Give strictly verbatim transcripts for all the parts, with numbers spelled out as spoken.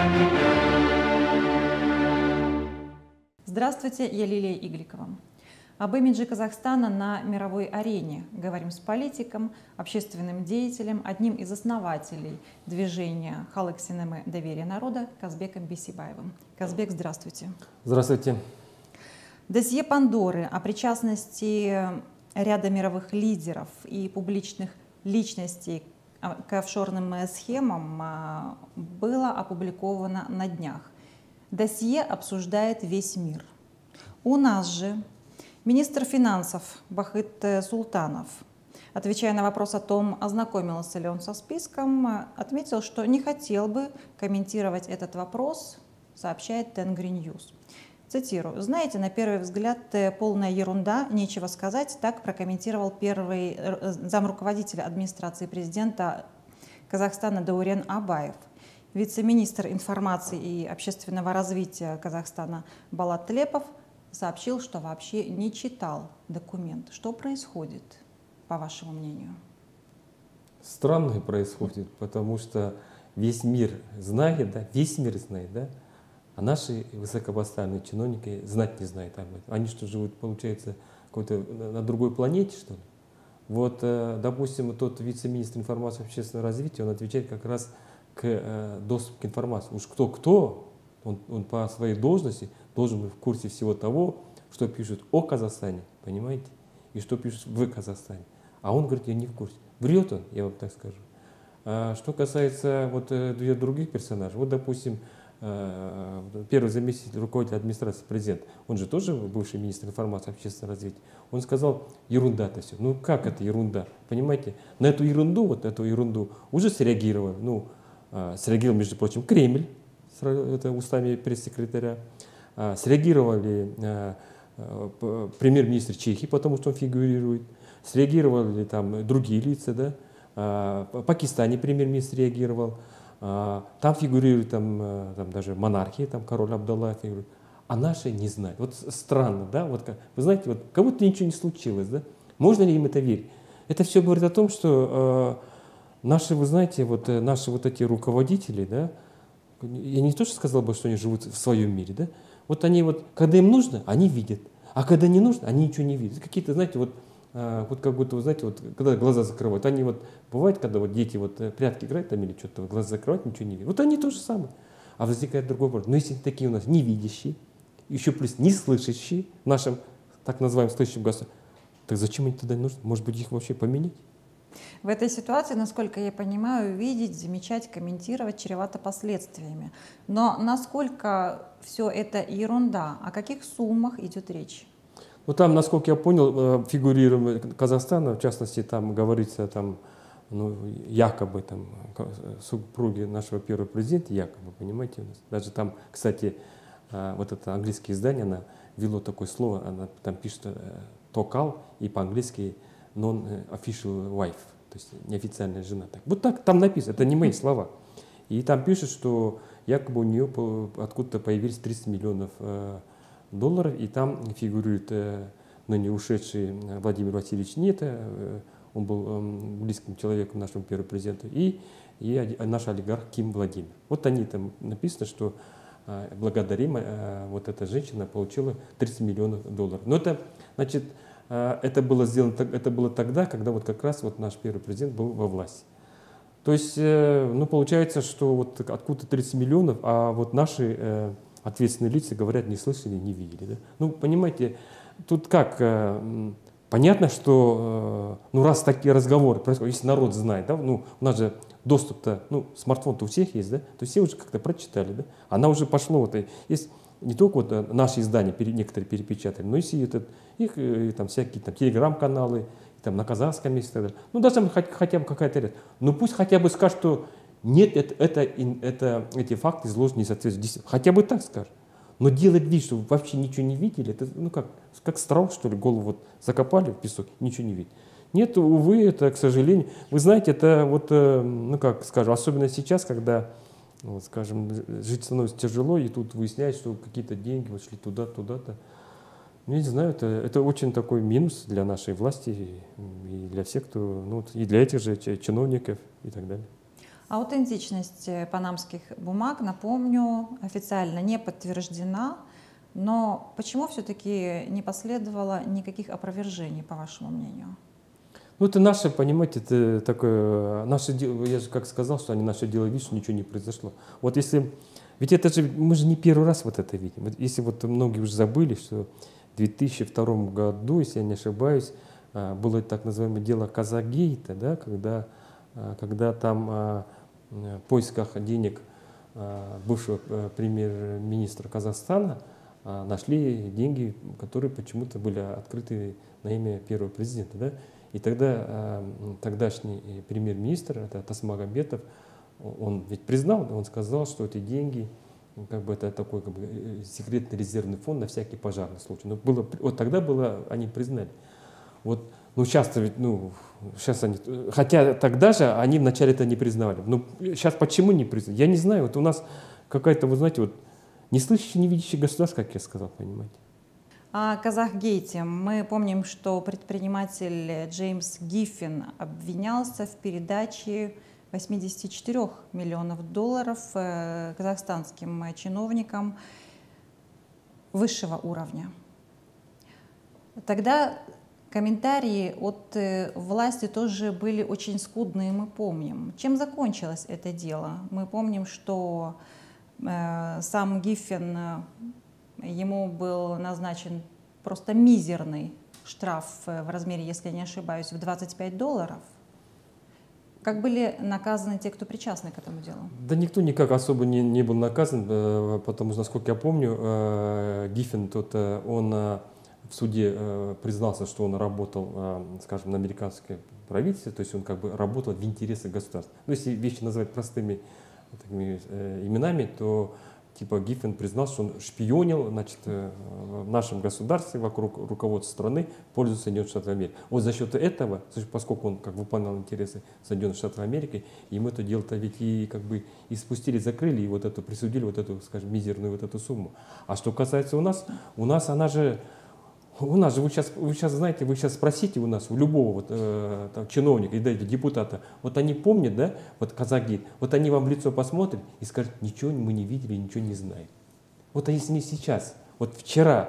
Здравствуйте, я Лилия Игликова. Об имидже Казахстана на мировой арене говорим с политиком, общественным деятелем, одним из основателей движения «Халық сенімі доверие народа» Казбеком Бейсебаевым. Казбек, здравствуйте. Здравствуйте. Досье Пандоры о причастности ряда мировых лидеров и публичных личностей к офшорным схемам было опубликовано на днях. Досье обсуждает весь мир. У нас же министр финансов Бахыт Султанов, отвечая на вопрос о том, ознакомился ли он со списком, отметил, что не хотел бы комментировать этот вопрос, сообщает Тенгри Ньюс. Цитирую. «Знаете, на первый взгляд полная ерунда, нечего сказать», так прокомментировал первый замруководителя администрации президента Казахстана Даурен Абаев. Вице-министр информации и общественного развития Казахстана Балат Тлепов сообщил, что вообще не читал документ. Что происходит, по вашему мнению? Странное происходит, потому что весь мир знает, да, весь мир знает, да, а наши высокопоставленные чиновники знать не знают об этом. Они что, живут, получается, какой-то на другой планете, что ли? Вот, допустим, тот вице-министр информации и общественного развития, он отвечает как раз к э, доступу к информации. Уж кто-кто, он, он по своей должности должен быть в курсе всего того, что пишут о Казахстане, понимаете, и что пишут в Казахстане. А он говорит, я не в курсе. Врет он, я вам так скажу. А что касается вот э, других персонажей, вот, допустим, э, первый заместитель руководителя администрации президента, он же тоже бывший министр информации и общественного развития, он сказал, ерунда-то все. Ну как это ерунда, понимаете? На эту ерунду, вот эту ерунду уже среагировали, ну, среагировал, между прочим, Кремль, это устами пресс-секретаря, среагировали премьер-министр Чехии, потому что он фигурирует, среагировали там другие лица, да, в Пакистане премьер-министр реагировал, там фигурирует там, там даже монархия, там король Абдалла фигурирует, а наши не знают. Вот странно, да, вот как, вы знаете, вот как будто ничего не случилось, да, можно ли им это верить? Это все говорит о том, что Наши, вы знаете, вот наши вот эти руководители, да, я не то, что сказал бы, что они живут в своем мире, да, вот они вот, когда им нужно, они видят, а когда не нужно, они ничего не видят. Какие-то, знаете, вот, вот как будто, вы знаете, вот когда глаза закрывают, они вот, бывает, когда вот дети вот прятки играют там или что-то, вот глаза закрывают, ничего не видят. Вот они то же самое. А возникает другой вопрос. Но если такие у нас невидящие, еще плюс не слышащие в нашем, так называемом, слышащем государстве, так зачем они тогда нужны? Может быть, их вообще поменять? В этой ситуации, насколько я понимаю, видеть, замечать, комментировать чревато последствиями. Но насколько все это ерунда? О каких суммах идет речь? Ну там, насколько я понял, фигурирует Казахстана, в частности, там говорится, там, ну, якобы там, супруги нашего первого президента, якобы, понимаете, у нас. Даже там, кстати, вот это английское издание, она ввело такое слово, она там пишет «токал» и по-английски non-official wife, то есть неофициальная жена. Вот так там написано, это не мои слова. И там пишут, что якобы у нее откуда-то появились тридцать миллионов э, долларов, и там фигурирует э, ныне ушедший Владимир Васильевич Ниета, э, он был э, близким человеком нашему первому президенту, и, и наш олигарх Ким Владимир. Вот они там написано, что э, благодарим, э, вот эта женщина получила тридцать миллионов долларов. Но это, значит, Это было сделано, это было тогда, когда вот как раз вот наш первый президент был во власти. То есть, ну, получается, что вот откуда тридцать миллионов, а вот наши э, ответственные лица говорят, не слышали, не видели. Да? Ну, понимаете, тут как, э, понятно, что, э, ну, раз такие разговоры происходят, если народ знает, да, ну, у нас же доступ-то, ну, смартфон-то у всех есть, да, то все уже как-то прочитали, да, она уже пошло, вот, есть не только вот наши издания некоторые перепечатали, но и этот, их и, там всякие там телеграм-каналы, там на казахском языке и так далее. Ну даже хотя, хотя бы какая-то, ну пусть хотя бы скажут, что нет, это, это, это, эти факты изложены не соответствуют, хотя бы так скажут. Но делать вид, что вы вообще ничего не видели, это ну как, как страус, что ли, голову вот закопали в песок, ничего не видели. Нет, увы, это, к сожалению, вы знаете, это вот, ну как скажем, особенно сейчас, когда, вот, скажем, жить становится тяжело, и тут выясняется, что какие-то деньги вот шли туда, туда-то. Ну, я не знаю, это, это очень такой минус для нашей власти и для всех, кто, ну, и для этих же чиновников и так далее. Аутентичность панамских бумаг, напомню, официально не подтверждена, но почему все-таки не последовало никаких опровержений, по вашему мнению? Ну, это наше, понимаете, это такое, наше дело, я же как сказал, что они наше дело видят, что ничего не произошло. Вот если, ведь это же, мы же не первый раз вот это видим. Вот если вот многие уже забыли, что в две тысячи втором году, если я не ошибаюсь, было так называемое дело Казагейта, да, когда, когда там в поисках денег бывшего премьер-министра Казахстана нашли деньги, которые почему-то были открыты на имя первого президента. Да? И тогда тогдашний премьер-министр, это Тасмагамбетов, он ведь признал, он сказал, что эти деньги, как бы это такой как бы, секретный резервный фонд на всякий пожарный случай. Но было, вот тогда было, они признали. Вот, ну сейчас ведь, ну, сейчас они, хотя тогда же они вначале это не признавали. Ну, сейчас почему не признали? Я не знаю, вот у нас какая-то, вы знаете, вот, не слышащее, не видящее государство, как я сказал, понимаете. О Казахгейте. Мы помним, что предприниматель Джеймс Гиффин обвинялся в передаче восьмидесяти четырёх миллионов долларов казахстанским чиновникам высшего уровня. Тогда комментарии от власти тоже были очень скудные, мы помним. Чем закончилось это дело? Мы помним, что э, сам Гиффин, ему был назначен просто мизерный штраф в размере, если я не ошибаюсь, в двадцать пять долларов. Как были наказаны те, кто причастны к этому делу? Да никто никак особо не, не был наказан, потому что, насколько я помню, Гиффин, тот, он в суде признался, что он работал, скажем, на американское правительство, то есть он как бы работал в интересах государства. Ну, если вещи называть простыми такими именами, то типа Гиффин признал, что он шпионил, значит, в нашем государстве, вокруг руководства страны, пользуясь Соединенных Штатов Америки. Вот за счет этого, поскольку он как выполнял интересы Соединенных Штатов Америки, ему это дело-то ведь и как бы и спустили, закрыли, и вот эту присудили вот эту, скажем, мизерную вот эту сумму. А что касается у нас, у нас она же У нас же, вы сейчас, вы сейчас знаете, вы сейчас спросите у нас, у любого вот, э, там, чиновника, и дайте депутата, вот они помнят, да, вот Казахгейт, вот они вам в лицо посмотрят и скажут, ничего мы не видели, ничего не знаем. Вот если не сейчас, вот вчера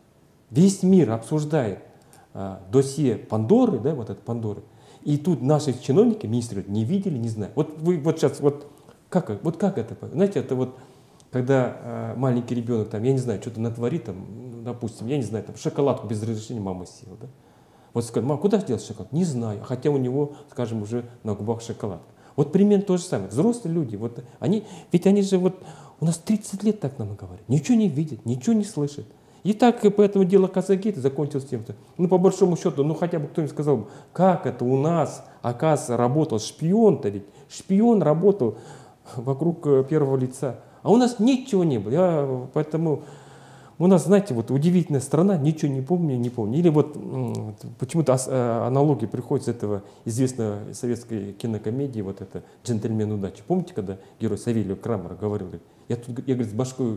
весь мир обсуждает э, досье Пандоры, да, вот это Пандоры, и тут наши чиновники, министры, не видели, не знают. Вот вы вот сейчас, вот как, вот как это, знаете, это вот, когда э, маленький ребенок, там, я не знаю, что-то натворит, там, допустим, я не знаю, там, шоколадку без разрешения мама съела, да? Вот скажет, мама, куда делать шоколад? Не знаю, хотя у него, скажем, уже на губах шоколад. Вот примерно то же самое. Взрослые люди, вот они, ведь они же вот, у нас тридцать лет так нам и говорят, ничего не видят, ничего не слышат. И так, и поэтому дело Казахгейта закончилось тем-то, ну, по большому счету, ну, хотя бы кто-нибудь сказал, как это у нас, оказывается, работал шпион-то ведь, шпион работал вокруг первого лица. А у нас ничего не было. Я, поэтому у нас, знаете, вот удивительная страна, ничего не помню, не помню. Или вот почему-то аналогия приходит с этого известной советской кинокомедии, вот это «Джентльмен удачи». Помните, когда герой Савельев Крамера говорил, я тут, я, говорит, с башкой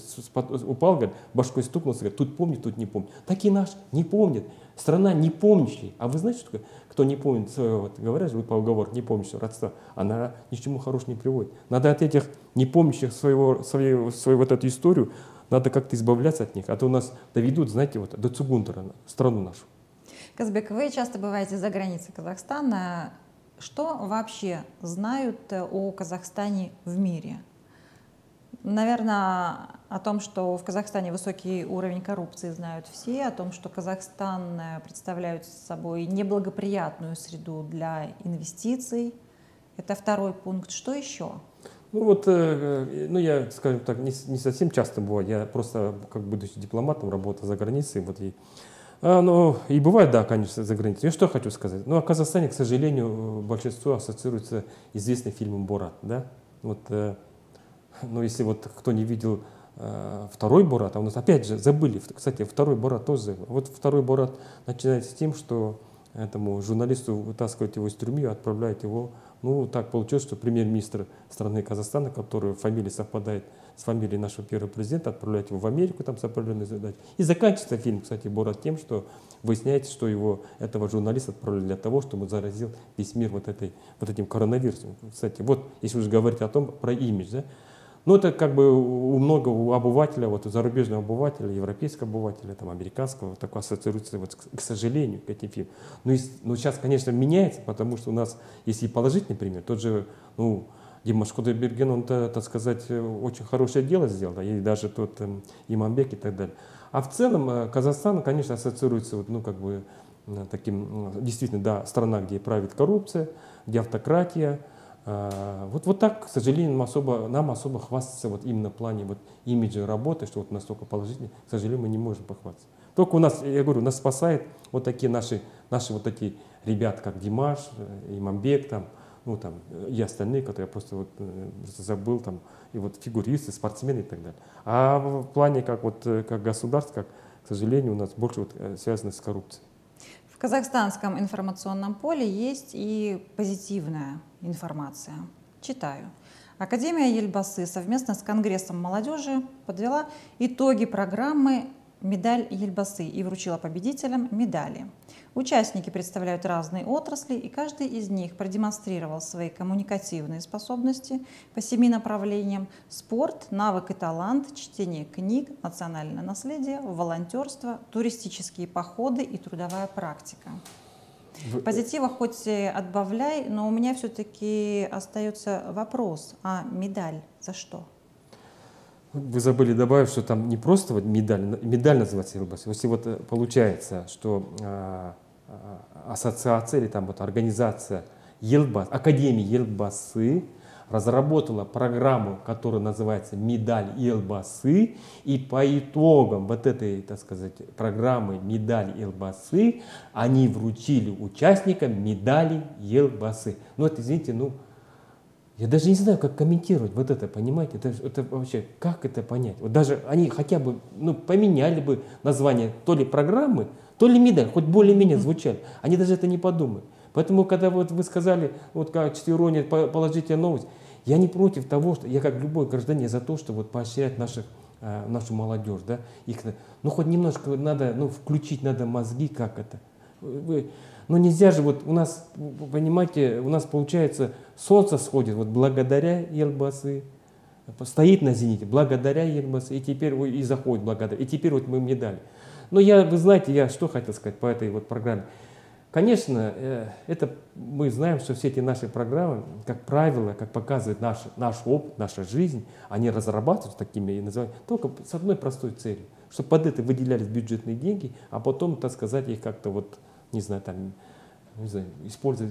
упал, говорит, башкой стукнулся, говорит, тут помню, тут не помню. Так и наш не помнит. Страна не помнящая. А вы знаете, что такое? Кто не помнит своего, вот, говорят же, вы по уговору, не помнишь родства, она ни к чему хорошему не приводит. Надо от этих не помнящих своего, свою, свою вот эту историю, надо как-то избавляться от них, а то у нас доведут, знаете, вот до Цугунтура, страну нашу. Казбек, вы часто бываете за границей Казахстана. Что вообще знают о Казахстане в мире? Наверное, о том, что в Казахстане высокий уровень коррупции, знают все, о том, что Казахстан представляет собой неблагоприятную среду для инвестиций. Это второй пункт. Что еще? Ну вот, ну я, скажем так, не, не совсем часто бываю, я просто, как будучи дипломатом, работал за границей. Вот, и, а, ну, и бывает, да, конечно, за границей. Я что хочу сказать? Ну, о Казахстане, к сожалению, большинство ассоциируется известным фильмом «Борат». Да? Вот, ну, если вот кто не видел э, второй «Борат», а у нас опять же забыли, кстати, второй «Борат» тоже. Вот второй «Борат» начинается с тем, что этому журналисту вытаскивают его из тюрьмы, отправляют его в Ну, так получилось, что премьер-министр страны Казахстана, который фамилия совпадает с фамилией нашего первого президента, отправляет его в Америку там с определенной задачей. И заканчивается фильм, кстати, «Борат» тем, что выясняется, что его, этого журналиста отправили для того, чтобы заразил весь мир вот, этой, вот этим коронавирусом. Кстати, вот, если уже говорить о том, про имидж, да, ну, это как бы у многого у обывателя, вот у зарубежного обывателя, европейского обывателя, там, американского, вот такое ассоциируется, вот, к сожалению, к этим фильмам. Но, и, но сейчас, конечно, меняется, потому что у нас, если положительный пример, тот же, ну, Димаш Кудайберген, он, так сказать, очень хорошее дело сделал, да, и даже тот э, Иманбек и так далее. А в целом э, Казахстан, конечно, ассоциируется, вот, ну, как бы, э, таким, э, действительно, да, страна, где правит коррупция, где автократия. Вот, вот так, к сожалению, нам особо, нам особо хвастаться вот именно в плане вот имиджа работы, что вот настолько положительно, к сожалению, мы не можем похвастаться. Только у нас, я говорю, нас спасает вот такие наши, наши вот такие ребята, как Димаш, Иманбек, там, ну, там, и остальные, которые я просто вот забыл, там, и вот фигуристы, спортсмены и так далее. А в плане как, вот, как государство, как, к сожалению, у нас больше вот связано с коррупцией. В казахстанском информационном поле есть и позитивная информация. Читаю. Академия Елбасы совместно с Конгрессом молодежи подвела итоги программы «Медаль Елбасы» и вручила победителям медали. Участники представляют разные отрасли, и каждый из них продемонстрировал свои коммуникативные способности по семи направлениям: спорт, навык и талант, чтение книг, национальное наследие, волонтерство, туристические походы и трудовая практика. Позитива хоть и отбавляй, но у меня все-таки остается вопрос: а медаль за что? Вы забыли добавить, что там не просто вот медаль, медаль называется Елбасы. Если вот получается, что а, а, ассоциация или там вот организация Елбасы, Академия Елбасы разработала программу, которая называется «Медаль Елбасы», и по итогам вот этой, так сказать, программы «Медаль Елбасы» они вручили участникам медали Елбасы. Ну это, извините, ну, я даже не знаю, как комментировать вот это, понимаете? Это, это вообще, как это понять? Вот даже они хотя бы, ну, поменяли бы название то ли программы, то ли медаль, хоть более-менее звучали. Они даже это не подумают. Поэтому, когда вот вы сказали, вот как чтирония, положительная новость, я не против того, что я как любой гражданин за то, что вот поощрять наших, э, нашу молодежь, да, их, ну хоть немножко надо, ну включить надо мозги, как это. Вы, ну нельзя же, вот у нас, понимаете, у нас получается солнце сходит вот благодаря Елбасы, стоит на зените благодаря Елбасы, и теперь и заходит благодаря, и теперь вот мы медали. Но я, вы знаете, я что хотел сказать по этой вот программе. Конечно, это мы знаем, что все эти наши программы, как правило, как показывает наш, наш опыт, наша жизнь, они разрабатываются такими и называют только с одной простой целью, чтобы под это выделялись бюджетные деньги, а потом, так сказать, их как-то вот, не знаю, там, не знаю, использовать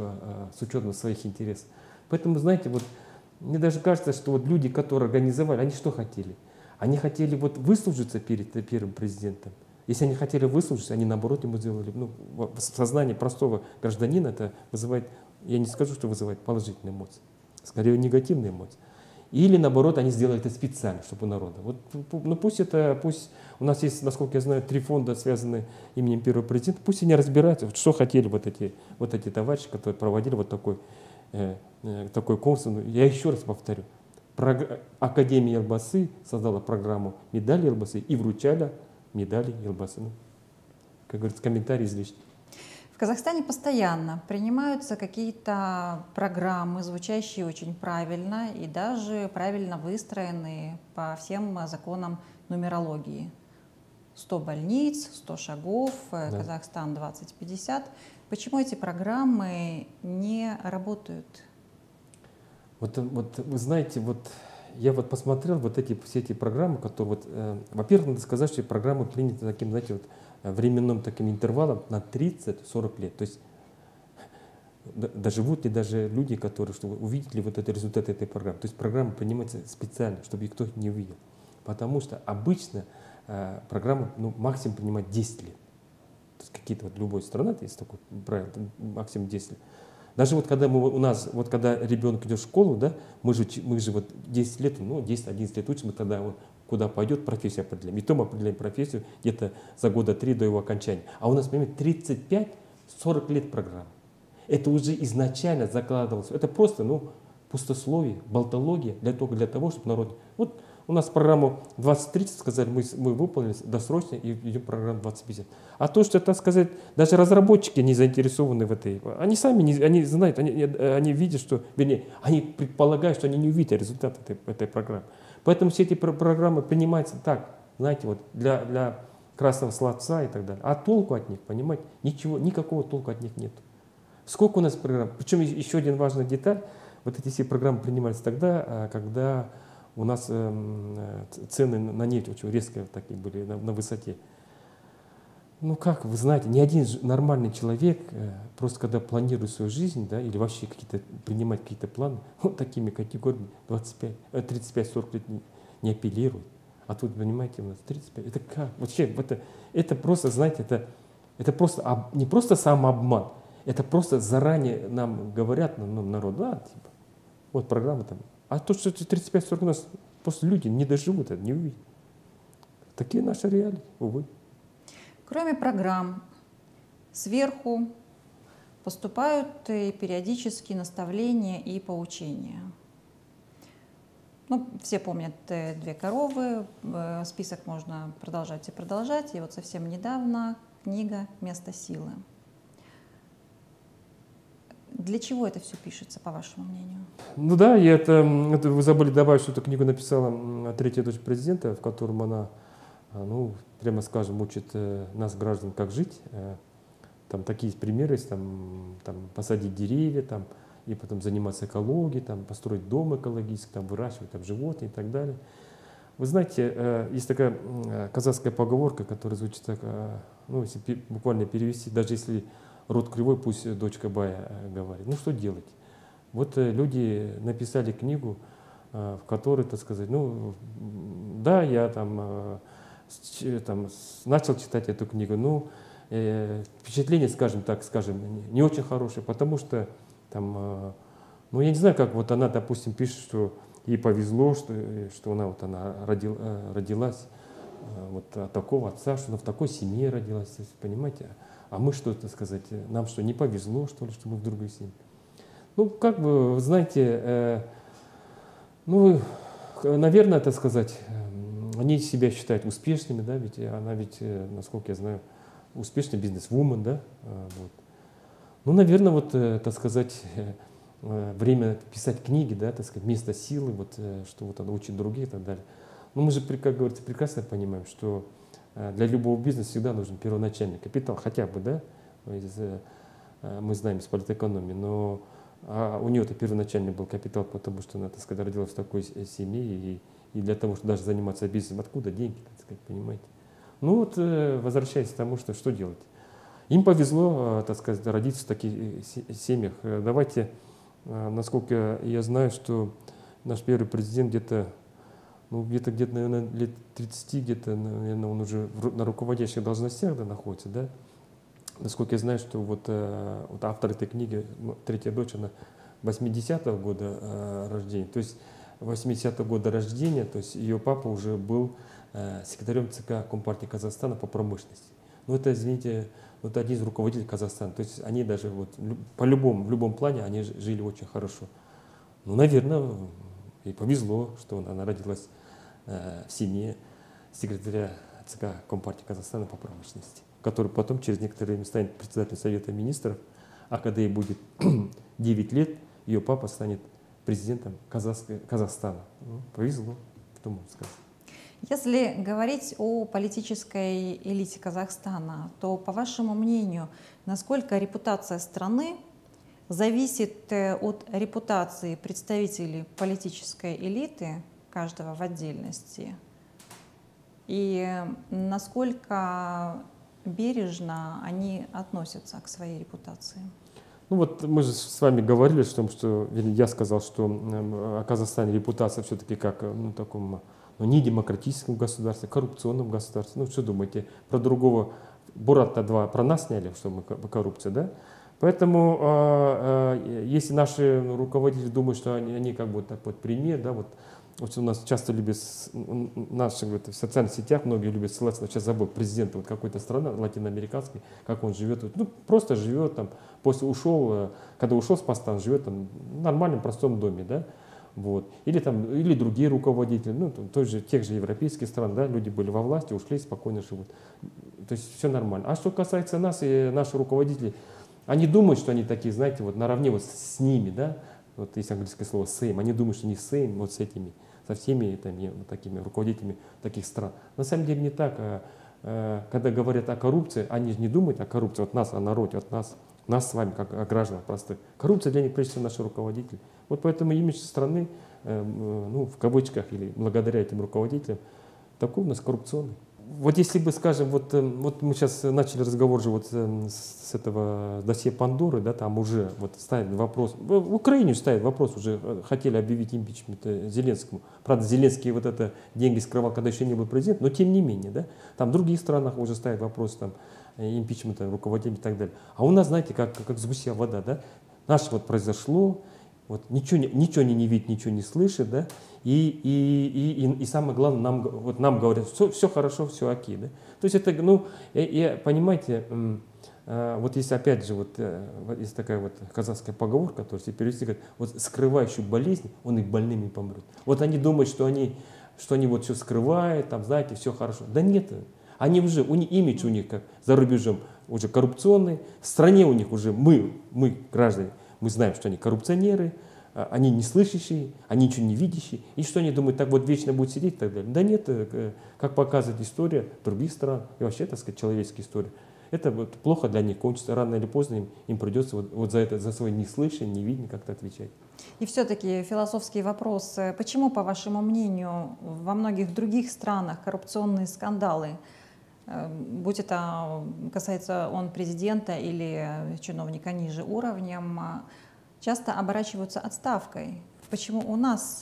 с учетом своих интересов. Поэтому, знаете, вот мне даже кажется, что вот люди, которые организовали, они что хотели? Они хотели вот выслужиться перед первым президентом. Если они хотели выслужиться, они наоборот ему сделали. Ну, в сознании простого гражданина это вызывает, я не скажу, что вызывает положительные эмоции, скорее негативные эмоции. Или наоборот, они сделали это специально, чтобы у народа. Вот, ну пусть это, пусть у нас есть, насколько я знаю, три фонда, связанные именем первого президента, пусть они разбираются, вот, что хотели вот эти, вот эти товарищи, которые проводили вот такой, э, э, такой конкурс. Я еще раз повторю, Академия Елбасы создала программу «Медаль Елбасы» и вручали медали Елбасы. Ну, как говорится, комментарий излишний. В Казахстане постоянно принимаются какие-то программы, звучащие очень правильно и даже правильно выстроенные по всем законам нумерологии. сто больниц, сто шагов, да. Казахстан двадцать пятьдесят. Почему эти программы не работают? Вот, вот вы знаете, вот я вот посмотрел вот эти все эти программы, которые вот, э, во-первых, надо сказать, что программы приняты таким, знаете, вот временным таким интервалом на тридцать-сорок лет. То есть доживут ли даже люди, которые что, увидят ли вот это результат этой программы. То есть программа принимается специально, чтобы их кто-то не увидел. Потому что обычно э, программа ну, максимум принимает десять лет. То есть какие-то вот любой страна, есть такое правило, максимум десять лет. Даже вот когда мы, у нас, вот когда ребенок идет в школу, да, мы же, мы же вот десять лет, ну десять-одиннадцать лет учим, мы тогда вот, куда пойдет, профессию определяем. И то мы определяем профессию где-то за года три до его окончания. А у нас, понимаете, тридцать пять-сорок лет программы. Это уже изначально закладывалось. Это просто, ну, пустословие, болтология, для того, для того, чтобы народ... Вот у нас программу двадцать тридцать, сказали, мы, мы выполнили досрочно и идем в программу двадцать пятьдесят. А то, что, так сказать, даже разработчики не заинтересованы в этой... Они сами не, они знают, они, они видят, что... Вернее, они предполагают, что они не увидят результат этой, этой программы. Поэтому все эти программы принимаются так, знаете, вот для, для красного словца и так далее. А толку от них, понимаете, ничего, никакого толку от них нет. Сколько у нас программ? Причем еще один важный деталь. Вот эти все программы принимались тогда, когда у нас цены на нефть очень резко такие были, на, на высоте. Ну как, вы знаете, ни один нормальный человек, просто когда планирует свою жизнь, да, или вообще какие-то, принимать какие-то планы, вот такими категориями двадцать пять, тридцать пять сорок лет не, не апеллирует. А тут, понимаете, у нас тридцать пять. Это как? Вообще, это, это просто, знаете, это, это просто об, не просто самообман, это просто заранее нам говорят, ну, народ, да, типа, вот программа там. А то, что тридцать пять сорок у нас просто люди не доживут, это не увидят. Такие наши реалии, увы. Кроме программ, сверху поступают и периодические наставления и поучения. Ну, все помнят «Две коровы», список можно продолжать и продолжать. И вот совсем недавно книга «Место силы». Для чего это все пишется, по вашему мнению? Ну да, и это, это вы забыли добавить, что эту книгу написала третья дочь президента, в котором она, ну, прямо скажем, учит нас, граждан, как жить. Там такие примеры есть, там, там посадить деревья, там, и потом заниматься экологией, там, построить дом экологический, там, выращивать там, животных и так далее. Вы знаете, есть такая казахская поговорка, которая звучит так, ну, если буквально перевести, даже если род кривой, пусть дочка бая говорит. Ну что делать? Вот люди написали книгу, в которой, так сказать, ну да, я там, там начал читать эту книгу, но э, впечатление, скажем так, скажем, не очень хорошее, потому что там, ну я не знаю, как вот она, допустим, пишет, что ей повезло, что, что она вот она родил, родилась вот от такого отца, что она в такой семье родилась, понимаете? А мы что, так сказать, нам что, не повезло, что ли, что мы в другой семье? Ну, как бы, вы знаете, э, ну, наверное, так сказать, они себя считают успешными, да, ведь она ведь, насколько я знаю, успешный бизнес-вумен, да, вот. Ну, наверное, вот, так сказать, время писать книги, да, так сказать, место силы, вот, что вот она учит других и так далее. Но мы же, как говорится, прекрасно понимаем, что для любого бизнеса всегда нужен первоначальный капитал, хотя бы, да, мы знаем из политэкономии, но а у нее-то первоначальный был капитал, потому что она, так сказать, родилась в такой семье, и, и для того, чтобы даже заниматься бизнесом, откуда деньги, так сказать, понимаете. Ну вот, возвращаясь к тому, что, что делать. Им повезло, так сказать, родиться в таких семьях. Давайте, насколько я знаю, что наш первый президент где-то, ну, где-то, где-то, наверное, лет тридцати, где-то, наверное, он уже на руководящих должностях, да, находится, да. Насколько я знаю, что вот, вот автор этой книги, третья дочь, она восьмидесятого года рождения, то есть восьмидесятого года рождения, то есть ее папа уже был секретарем ЦК Компартии Казахстана по промышленности. Ну это, извините, вот один из руководителей Казахстана, то есть они даже вот по-любому, в любом плане они жили очень хорошо. Ну, наверное, ей повезло, что она родилась в семье секретаря ЦК Компартии Казахстана по промышленности, который потом через некоторое время станет председателем Совета министров, а когда ей будет девять лет, ее папа станет президентом Казахстана. Ну, повезло, что можно сказать. Если говорить о политической элите Казахстана, то, по вашему мнению, насколько репутация страны зависит от репутации представителей политической элиты, каждого в отдельности, и насколько бережно они относятся к своей репутации? Ну вот мы же с вами говорили, что, что я сказал, что о Казахстане репутация все-таки как, ну, таком, ну, не демократическом государстве, коррупционном государстве. Ну что думаете, про другого Бурата два про нас сняли, что мы коррупция, да? Поэтому, э, э, если наши руководители думают, что они, они как бы так вот пример, да, вот, вот у нас часто любят, наши вот, в социальных сетях многие любят ссылаться, сейчас забыл, президента вот какой-то страны латиноамериканской, как он живет, вот, ну просто живет там, после ушел, когда ушел с поста, он живет там в нормальном простом доме, да, вот, или там, или другие руководители, ну, той же, тех же европейских стран, да, люди были во власти, ушли, спокойно живут, то есть все нормально. А что касается нас и наших руководителей, они думают, что они такие, знаете, вот наравне вот с ними, да, вот есть английское слово same, они думают, что они same вот с этими, со всеми этими, вот такими руководителями таких стран. На самом деле не так. А, а, когда говорят о коррупции, они же не думают о коррупции от нас, о народе, от нас, нас с вами, как о гражданах простых. Коррупция для них, прежде всего, наши руководители. Вот поэтому имидж страны, э, ну, в кавычках, или благодаря этим руководителям, такой у нас коррупционный. Вот если бы, скажем, вот, вот мы сейчас начали разговор же вот с этого досье Пандоры, да, там уже вот ставят вопрос, в Украине ставят вопрос, уже хотели объявить импичмент Зеленскому. Правда, Зеленский вот это деньги скрывал, когда еще не был президент, но тем не менее, да, там в других странах уже ставят вопрос там импичмента руководителей и так далее. А у нас, знаете, как, как с гуся вода, да, наше вот произошло, вот ничего, ничего они не видят, ничего не слышат, да, и, и, и, и, и самое главное, нам, вот нам говорят, все, все хорошо, все окей, да. То есть это, ну, и, и, понимаете, вот если опять же, вот есть такая вот казахская поговорка, которая если перевести, говорит, вот скрывающий болезнь, он и больными помрет. Вот они думают, что они, что они вот все скрывают, там, знаете, все хорошо. Да нет, они уже, у них, имидж у них как за рубежом уже коррупционный, в стране у них уже мы, мы, граждане, мы знаем, что они коррупционеры, они не слышащие, они ничего не видящие. И что они думают, так вот вечно будут сидеть и так далее. Да нет, как показывает история других стран, и вообще, так сказать, человеческая история, это вот плохо для них кончится. Рано или поздно им, им придется вот, вот за это, за свое неслышание, невидение как-то отвечать. И все-таки философский вопрос. Почему, по вашему мнению, во многих других странах коррупционные скандалы, будь это касается он президента или чиновника ниже уровнем, часто оборачиваются отставкой? Почему у нас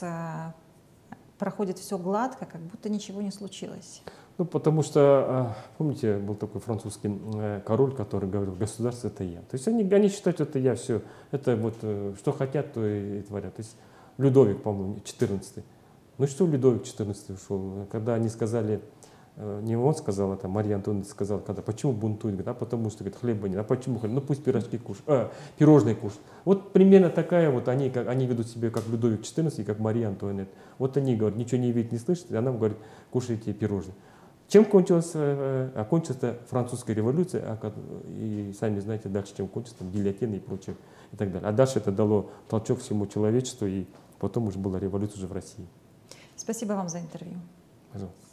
проходит все гладко, как будто ничего не случилось? Ну, потому что, помните, был такой французский король, который говорил, государство это я. То есть они, они считают, что это я, все, это вот, что хотят, то и творят. То есть Людовик, по-моему, четырнадцатый. Ну что Людовик четырнадцатый ушел? Когда они сказали, не он сказал, это Мария Антоновна сказала, когда, почему бунтует? Говорит, а потому что, говорит, хлеба нет. А почему? Ну пусть пирожки кушают, а, пирожные кушают. Вот примерно такая вот, они, как, они ведут себя как Людовик четырнадцатый, как Мария Антоновна. Вот они говорят, ничего не видят, не слышат, и она говорит, кушайте пирожные. Чем кончилась, а кончилась французская революция, а, и сами знаете дальше, чем кончилась, там, гильотина и прочее, и так далее. А дальше это дало толчок всему человечеству, и потом уже была революция уже в России. Спасибо вам за интервью. Пожалуйста.